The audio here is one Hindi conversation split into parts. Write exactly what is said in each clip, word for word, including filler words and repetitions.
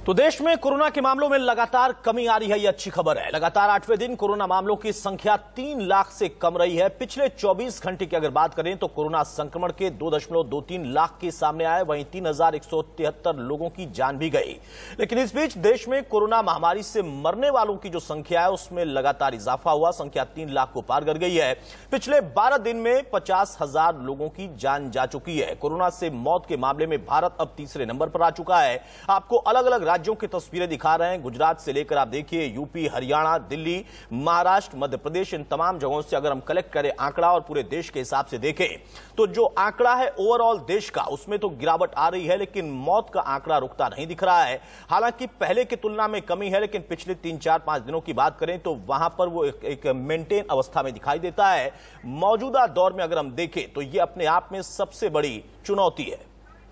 तो देश में कोरोना के मामलों में लगातार कमी आ रही है, यह अच्छी खबर है। लगातार आठवें दिन कोरोना मामलों की संख्या तीन लाख से कम रही है। पिछले चौबीस घंटे की अगर बात करें तो कोरोना संक्रमण के दो दशमलव दो तीन लाख के सामने आए, वहीं तीन हजार एक सौ तिहत्तर लोगों की जान भी गई। लेकिन इस बीच देश में कोरोना महामारी से मरने वालों की जो संख्या है उसमें लगातार इजाफा हुआ, संख्या तीन लाख को पार कर गई है। पिछले बारह दिन में पचास हजार लोगों की जान जा चुकी है। कोरोना से मौत के मामले में भारत अब तीसरे नंबर पर आ चुका है। आपको अलग अलग राज्यों की तस्वीरें दिखा रहे हैं, गुजरात से लेकर आप देखिए यूपी, हरियाणा, दिल्ली, महाराष्ट्र, मध्य प्रदेश, इन तमाम जगहों से अगर हम कलेक्ट करें आंकड़ा और पूरे देश के हिसाब से देखें तो जो आंकड़ा है ओवरऑल देश का उसमें तो गिरावट आ रही है, लेकिन मौत का आंकड़ा रुकता नहीं दिख रहा है। हालांकि पहले की तुलना में कमी है, लेकिन पिछले तीन चार पांच दिनों की बात करें तो वहां पर वो एक, एक मेंटेन अवस्था में दिखाई देता है। मौजूदा दौर में अगर हम देखें तो यह अपने आप में सबसे बड़ी चुनौती है।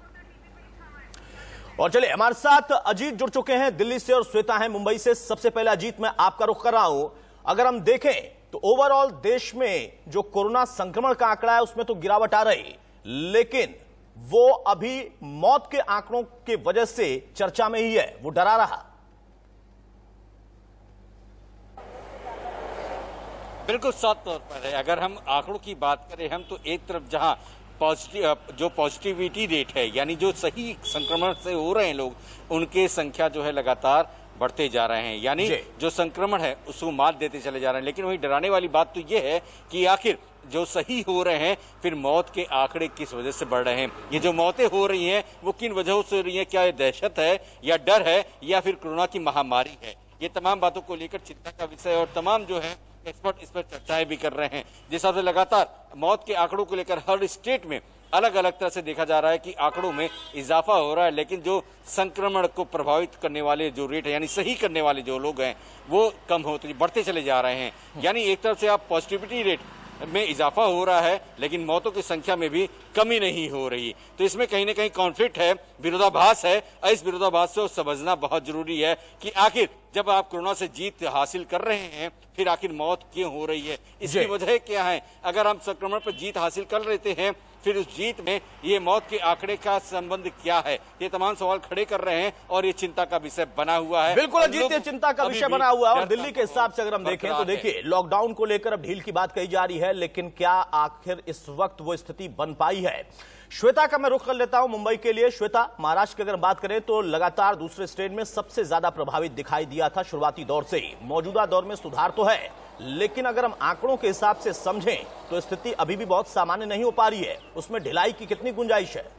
और चलिए हमारे साथ अजीत जुड़ चुके हैं दिल्ली से और श्वेता हैं मुंबई से। सबसे पहले अजीत, मैं आपका रुख कर रहा हूं। अगर हम देखें तो ओवरऑल देश में जो कोरोना संक्रमण का आंकड़ा है उसमें तो गिरावट आ रही, लेकिन वो अभी मौत के आंकड़ों की वजह से चर्चा में ही है, वो डरा रहा। बिल्कुल साफ तौर पर है। अगर हम आंकड़ों की बात करें हम तो एक तरफ जहां पॉजिटिव जो पॉजिटिविटी रेट है यानी जो सही संक्रमण से हो रहे हैं लोग, उनके संख्या जो है लगातार बढ़ते जा रहे हैं, यानी जो संक्रमण है उसको मात देते चले जा रहे हैं। लेकिन वही डराने वाली बात तो ये है कि आखिर जो सही हो रहे हैं फिर मौत के आंकड़े किस वजह से बढ़ रहे हैं। ये जो मौतें हो रही हैं वो किन वजहों से हो रही हैं, क्या ये दहशत है या डर है या फिर कोरोना की महामारी है। ये तमाम बातों को लेकर चिंता का विषय और तमाम जो है एक्सपर्ट इस पर चर्चाएं भी कर रहे हैं। जिस हिसाब से लगातार मौत के आंकड़ों को लेकर हर स्टेट में अलग अलग तरह से देखा जा रहा है कि आंकड़ों में इजाफा हो रहा है, लेकिन जो संक्रमण को प्रभावित करने वाले जो रेट है यानी सही करने वाले जो लोग हैं वो कम होते बढ़ते चले जा रहे हैं। यानी एक तरफ से आप पॉजिटिविटी रेट में इजाफा हो रहा है लेकिन मौतों की संख्या में भी कमी नहीं हो रही। तो इसमें कहीं ना कहीं कॉन्फ्लिक्ट है, विरोधाभास है। इस विरोधाभास को समझना बहुत जरूरी है कि आखिर जब आप कोरोना से जीत हासिल कर रहे हैं फिर आखिर मौत क्यों हो रही है, इसकी वजह क्या है। अगर हम संक्रमण पर जीत हासिल कर लेते हैं फिर उस जीत में ये मौत के आंकड़े का संबंध क्या है, ये तमाम सवाल खड़े कर रहे हैं और ये चिंता का विषय बना हुआ है। बिल्कुल अजीत, चिंता का विषय बना हुआ है। और दिल्ली के हिसाब से अगर हम देखें तो देखिए लॉकडाउन को लेकर अब ढील की बात कही जा रही है, लेकिन क्या आखिर इस वक्त वो स्थिति बन पाई है। श्वेता का मैं रुख कर लेता हूं मुंबई के लिए। श्वेता, महाराष्ट्र की अगर बात करें तो लगातार दूसरे स्टेट में सबसे ज्यादा प्रभावित दिखाई दिया था शुरुआती दौर से ही। मौजूदा दौर में सुधार तो है, लेकिन अगर हम आंकड़ों के हिसाब से समझें तो स्थिति अभी भी बहुत सामान्य नहीं हो पा रही है। उसमें ढिलाई की कितनी गुंजाइश है?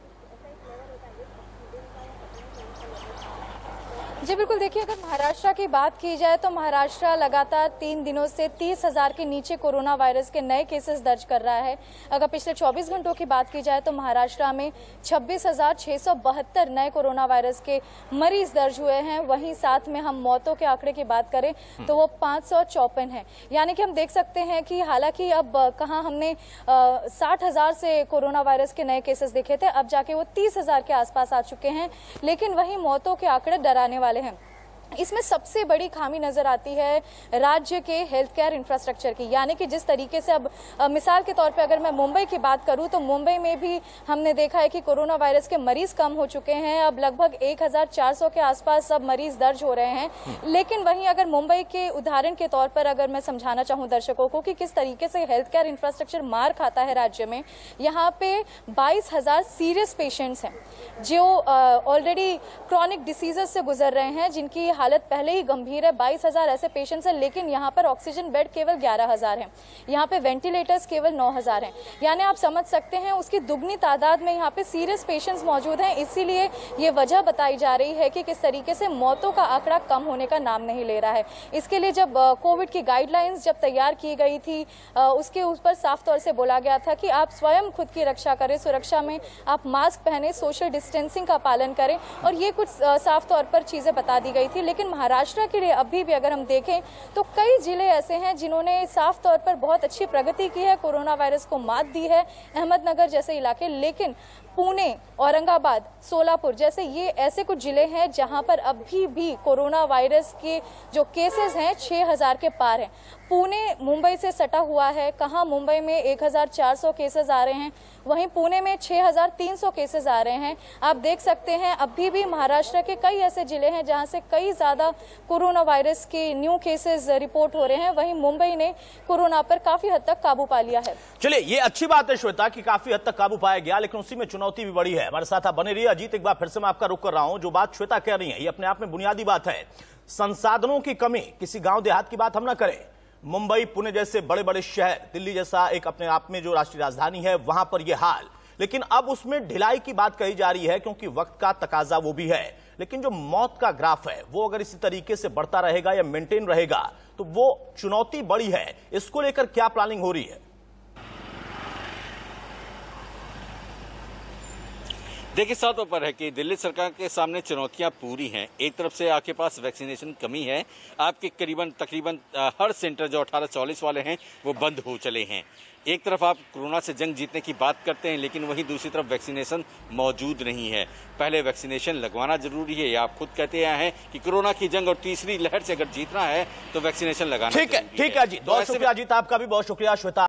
जी बिल्कुल, देखिए अगर महाराष्ट्र की बात की जाए तो महाराष्ट्र लगातार तीन दिनों से तीस हजार के नीचे कोरोना वायरस के नए केसेस दर्ज कर रहा है। अगर पिछले चौबीस घंटों की बात की जाए तो महाराष्ट्र में छब्बीस हजार छह सौ बहत्तर नए कोरोना वायरस के मरीज दर्ज हुए हैं। वहीं साथ में हम मौतों के आंकड़े की बात करें तो वो पाँच सौ चौपन है। यानी कि हम देख सकते हैं कि हालांकि अब कहाँ हमने साठ हजार से कोरोना वायरस के नए केसेस देखे थे, अब जाके वो तीस हजार के आसपास आ चुके हैं। लेकिन वहीं मौतों के आंकड़े डराने वाले हैं। इसमें सबसे बड़ी खामी नजर आती है राज्य के हेल्थ केयर इंफ्रास्ट्रक्चर की, यानी कि जिस तरीके से अब मिसाल के तौर पे अगर मैं मुंबई की बात करूं तो मुंबई में भी हमने देखा है कि कोरोना वायरस के मरीज कम हो चुके हैं। अब लगभग एक हजार चार सौ के आसपास सब मरीज दर्ज हो रहे हैं। लेकिन वहीं अगर मुंबई के उदाहरण के तौर पर अगर मैं समझाना चाहूँ दर्शकों को कि किस तरीके से हेल्थ केयर इंफ्रास्ट्रक्चर मार खाता है राज्य में, यहाँ पे बाईस हजार सीरियस पेशेंट्स हैं जो ऑलरेडी क्रॉनिक डिसीजेस से गुजर रहे हैं, जिनकी हालत पहले ही गंभीर है। बाईस हजार ऐसे पेशेंट्स हैं, लेकिन यहाँ पर ऑक्सीजन बेड केवल ग्यारह हजार हैं, यहाँ पे वेंटिलेटर्स केवल नौ हजार हैं। यानी आप समझ सकते हैं उसकी दुगनी तादाद में यहाँ पे सीरियस पेशेंट्स मौजूद हैं। इसीलिए ये वजह बताई जा रही है कि किस तरीके से मौतों का आंकड़ा कम होने का नाम नहीं ले रहा है। इसके लिए जब कोविड की गाइडलाइंस जब तैयार की गई थी उसके ऊपर साफ तौर से बोला गया था कि आप स्वयं खुद की रक्षा करें, सुरक्षा में आप मास्क पहने, सोशल डिस्टेंसिंग का पालन करें, और ये कुछ साफ तौर पर चीजें बता दी गई थी। लेकिन महाराष्ट्र के लिए अभी भी अगर हम देखें तो कई जिले ऐसे हैं जिन्होंने साफ तौर पर बहुत अच्छी प्रगति की है, कोरोना वायरस को मात दी है, अहमदनगर जैसे इलाके। लेकिन पुणे, औरंगाबाद, सोलापुर जैसे ये ऐसे कुछ जिले हैं जहां पर अभी भी कोरोना वायरस के जो केसेस हैं छह हज़ार के पार हैं। पुणे मुंबई से सटा हुआ है, कहां मुंबई में एक हज़ार चार सौ केसेस आ रहे हैं, वहीं पुणे में छह हज़ार तीन सौ केसेस आ रहे हैं। आप देख सकते हैं अभी भी महाराष्ट्र के कई ऐसे जिले हैं जहां से कई ज्यादा कोरोना वायरस के न्यू केसेस रिपोर्ट हो रहे हैं। वहीं मुंबई ने कोरोना पर काफी हद तक काबू पा लिया है। चलिए, ये अच्छी बात है श्वेता कि काफी हद तक काबू पाया गया, लेकिन उसी में चुनौती भी बड़ी है। हमारे साथ आप बने रहिए। अजीत, एक बार फिर से मैं आपका रुख कर रहा हूं। जो बात श्वेता कह रही है ये अपने आप में बुनियादी बात है। संसाधनों की कमी, किसी गांव देहात की बात हम ना करें, मुंबई, पुणे जैसे बड़े बड़े शहर, दिल्ली जैसा एक अपने आप में जो राष्ट्रीय राजधानी है, वहां पर यह हाल। लेकिन अब उसमें ढिलाई की बात कही जा रही है क्योंकि वक्त का तकाजा वो भी है। लेकिन जो मौत का ग्राफ है वो अगर इसी तरीके से बढ़ता रहेगा या मेंटेन रहेगा तो वो चुनौती बड़ी है। इसको लेकर क्या प्लानिंग हो रही है? देखिए, साफ तौर पर है कि दिल्ली सरकार के सामने चुनौतियां पूरी हैं। एक तरफ से आपके पास वैक्सीनेशन कमी है, आपके करीबन तकरीबन हर सेंटर जो अठारह चौलीस वाले हैं वो बंद हो चले हैं। एक तरफ आप कोरोना से जंग जीतने की बात करते हैं, लेकिन वहीं दूसरी तरफ वैक्सीनेशन मौजूद नहीं है। पहले वैक्सीनेशन लगवाना जरूरी है, ये आप खुद कहते आए हैं कि कोरोना की जंग और तीसरी लहर से अगर जीतना है तो वैक्सीनेशन लगाना ठीक है। ठीक है जी, बहुत शुक्रिया अजीत, आपका भी बहुत शुक्रिया। श्वेता।